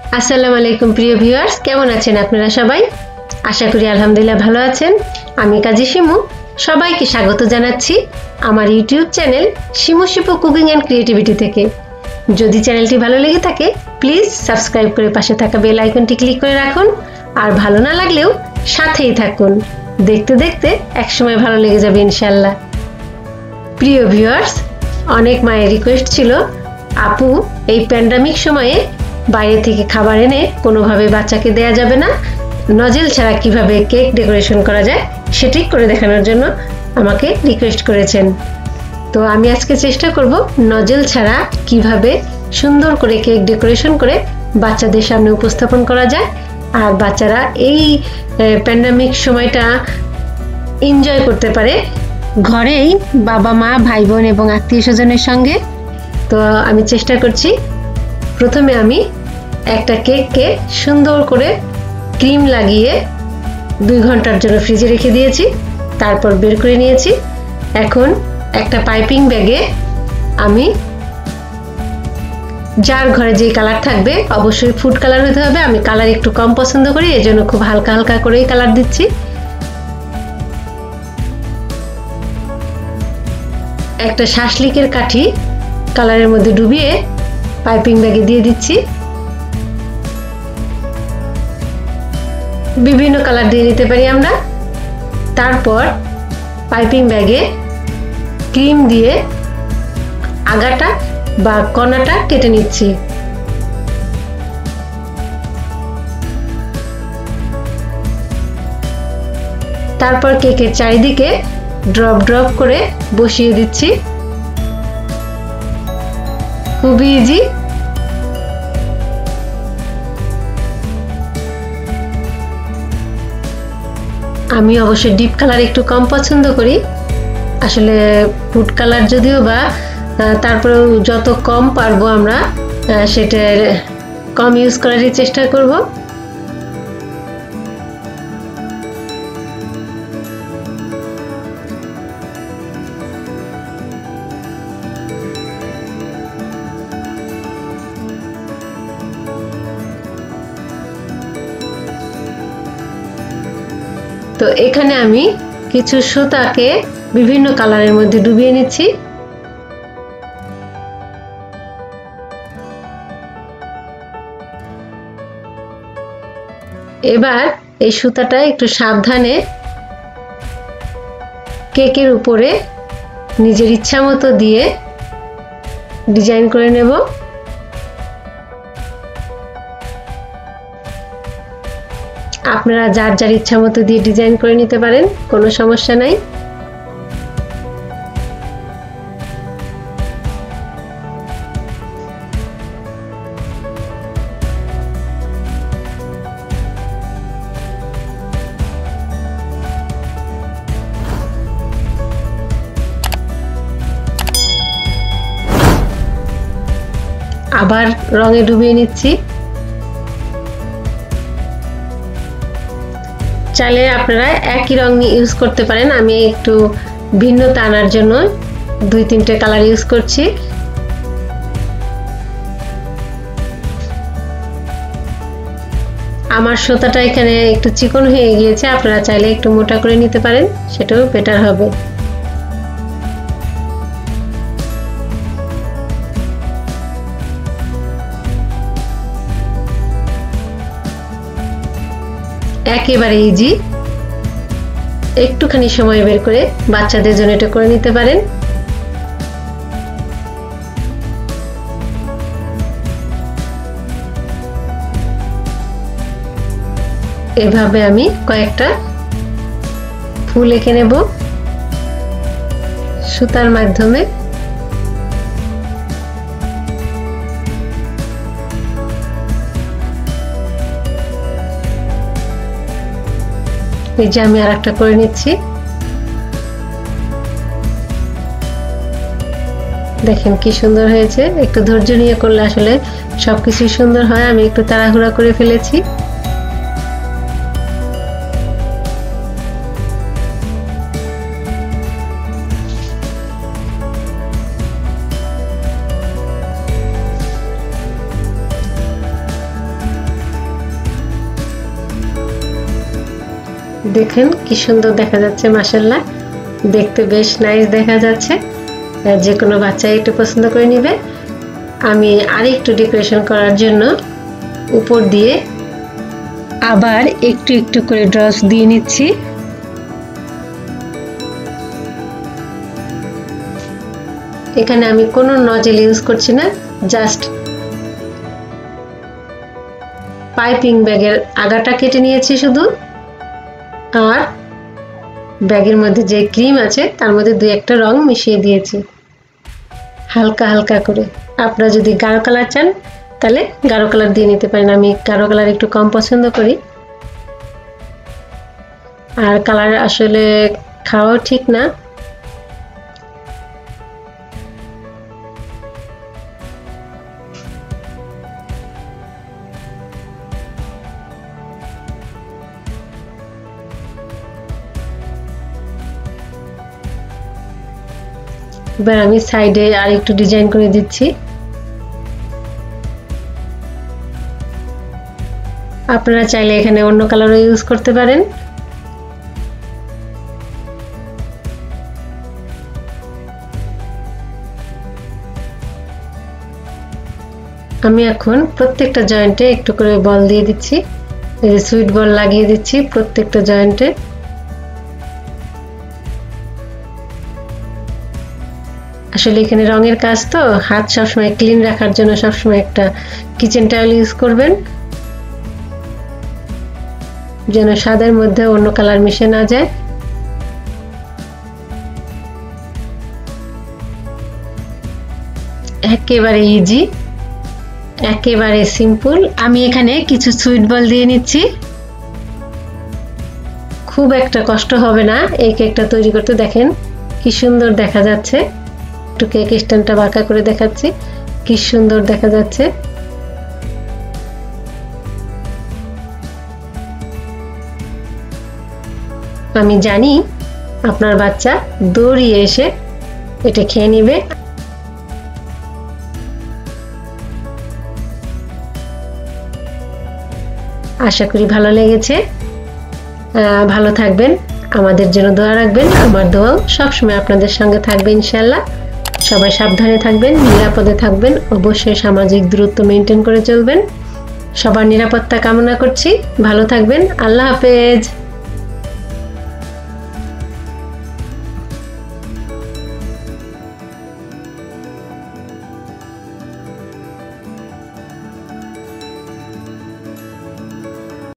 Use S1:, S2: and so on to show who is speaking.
S1: আসসালামু আলাইকুম প্রিয় ভিউয়ার্স, কেমন আছেন আপনারা সবাই? আশা করি আলহামদুলিল্লাহ ভালো আছেন। আমি কাজী শিমু, সবাইকে স্বাগত জানাচ্ছি আমার YouTube channel Shimu Shipu cooking and creativity থেকে। যদি চ্যানেলটি ভালো লেগে থাকে প্লিজ সাবস্ক্রাইব করে পাশে থাকা বেল আইকনটি ক্লিক করে রাখুন, আর ভালো না লাগলেও সাথেই থাকুন। দেখতে দেখতে একসময় ভালো লেগে যাবে ইনশাল্লাহ। প্রিয় ভিউয়ার্স, অনেক মায়ের রিকোয়েস্ট ছিল আপু এই প্যান্ডামিক সময়ে বাইরে থেকে খাবার এনে কোনোভাবে বাচ্চাকে দেয়া যাবে না, নজেল ছাড়া কিভাবে কেক ডেকোরেশন করা যায় সেটি করে দেখানোর জন্য আমাকে রিকোয়েস্ট করেছেন। তো আমি আজকে চেষ্টা করব নজেল ছাড়া কিভাবে সুন্দর করে কেক ডেকোরেশন করে বাচ্চাদের সামনে উপস্থাপন করা যায়, আর বাচ্চারা এই প্যান্ডামিক সময়টা এনজয় করতে পারে ঘরেই বাবা মা ভাই বোন এবং আত্মীয় স্বজনের সঙ্গে। তো আমি চেষ্টা করছি। প্রথমে আমি একটা কেককে সুন্দর করে ক্রিম লাগিয়ে 2 ঘন্টার জন্য ফ্রিজে রেখে দিয়েছি, তারপর বের করে নিয়েছি। এখন একটা পাইপিং ব্যাগে আমি যার ঘরে যে কালার থাকবে, অবশ্যই ফুড কালার হতে হবে, আমি কালার একটু কম পছন্দ করি, এজন্য খুব হালকা হালকা করেই কালার দিচ্ছি। একটা শাসলিকের কাঠি কালারের মধ্যে ডুবিয়ে পাইপিং ব্যাগে দিয়ে দিচ্ছি। বিভিন্ন কালার দিয়ে নিতে পারি আমরা। তারপর পাইপিং ব্যাগে ক্রিম দিয়ে আগাটা বা কণাটা কেটে নিচ্ছি। তারপর কেকের চারিদিকে ড্রপ ড্রপ করে বসিয়ে দিচ্ছি। খুবই ইজি। আমি অবশ্যই ডিপ কালার একটু কম পছন্দ করি, আসলে ফুড কালার যদিও বা তারপরেও যত কম পারবো আমরা সেটা কম ইউজ করারই চেষ্টা করব। তো এখানে আমি কিছু সুতাকে বিভিন্ন কালারের মধ্যে ডুবিয়ে নিচ্ছি। এবার এই সুতাটা একটু সাবধানে কেকের উপরে নিজের ইচ্ছা মতো দিয়ে ডিজাইন করে নেব। আপনারা যার যার ইচ্ছা মতো দিয়ে ডিজাইন করে নিতে পারেন, কোনো সমস্যা নাই। আবার রঙে ডুবিয়ে নিচ্ছি। চাইলে আপনারা একই রং ইউজ করতে পারেন, আমি একটু ভিন্নতা আনার জন্য 2-3টে কালার ইউজ করছি। আমার সুতাটা এখানে একটু চিকন হয়ে গিয়েছে, আপনারা চাইলে একটু মোটা করে নিতে পারেন, সেটাও বেটার হবে। একেবারে ইজি। একটুখানি সময় বের করে বাচ্চাদের জন্য এটা করে নিতে পারেন। এভাবে আমি কয়েকটা ফুল এঁকে নেব সুতার মাধ্যমে। এই যে আমি আরেকটা করে নিচ্ছি। দেখেন কি সুন্দর হয়েছে। একটু ধৈর্য নিয়ে করলে আসলে সবকিছু সুন্দর হয়। আমি একটু তাড়াহুড়া করে ফেলেছি। দেখেন কি সুন্দর দেখা যাচ্ছে, মাশাআল্লাহ দেখতে বেশ নাইস দেখা যাচ্ছে। যে কোনো বাচ্চা একটু পছন্দ করে নেবে। আমি আরেকটু ডেকোরেশন করার জন্য উপর দিয়ে আবার একটু একটু করে ড্রপস দিয়ে নিচ্ছি। এখানে আমি কোনো নজেল ইউজ করছি না, জাস্ট পাইপিং ব্যাগের আগাটা কেটে নিয়েছি শুধু, আর ব্যাগের মধ্যে যে ক্রিম আছে তার মধ্যে দুই একটা রং মিশিয়ে দিয়েছি হালকা হালকা করে। আপনারা যদি গাঢ় কালার চান তাহলে গাঢ় কালার দিয়ে নিতে পারেন। আমি গাঢ় কালার একটু কম পছন্দ করি, আর কালার আসলে খাওয়াও ঠিক না। এবার আমি সাইডে আর একটু ডিজাইন করে দিচ্ছি। আপনারা চাইলে এখানে অন্য কালারও ইউজ করতে পারেন। আমি এখন প্রত্যেকটা জয়েন্টে একটু করে বল দিয়ে দিচ্ছি, এই যে সুইট বল লাগিয়ে দিচ্ছি প্রত্যেকটা জয়েন্টে। আসলে এখানে রঙের কাজ তো, হাত সবসময় ক্লিন রাখার জন্য সবসময় একটা কিচেন টাওয়েল ইউজ করবেন, যেন সাদার মধ্যে অন্য কালার মিশে না যায়। একেবারে ইজি, একেবারে সিম্পল। আমি এখানে কিছু সুইট বল দিয়ে নিচ্ছি। খুব একটা কষ্ট হবে না এই কেকটা তৈরি করতে। দেখেন কি সুন্দর দেখা যাচ্ছে। একটু কেক স্ট্যান্ডটা বাঁকা করে দেখাচ্ছি, কি সুন্দর দেখা যাচ্ছে। আমি জানি আপনার বাচ্চা দৌড়িয়ে এসে এটা খেয়ে নেবে। আশা করি ভালো লেগেছে। ভালো থাকবেন, আমাদের জন্য দোয়া রাখবেন। আমার দোয়াও সবসময় আপনাদের সঙ্গে থাকবে ইনশাআল্লাহ। সবাই সাবধানে থাকবেন, নিরাপদে থাকবেন, অবশ্যই সামাজিক দূরত্ব মেনটেন করে চলবেন। সবার নিরাপত্তা কামনা করছি। ভালো থাকবেন। আল্লাহ হাফেজ।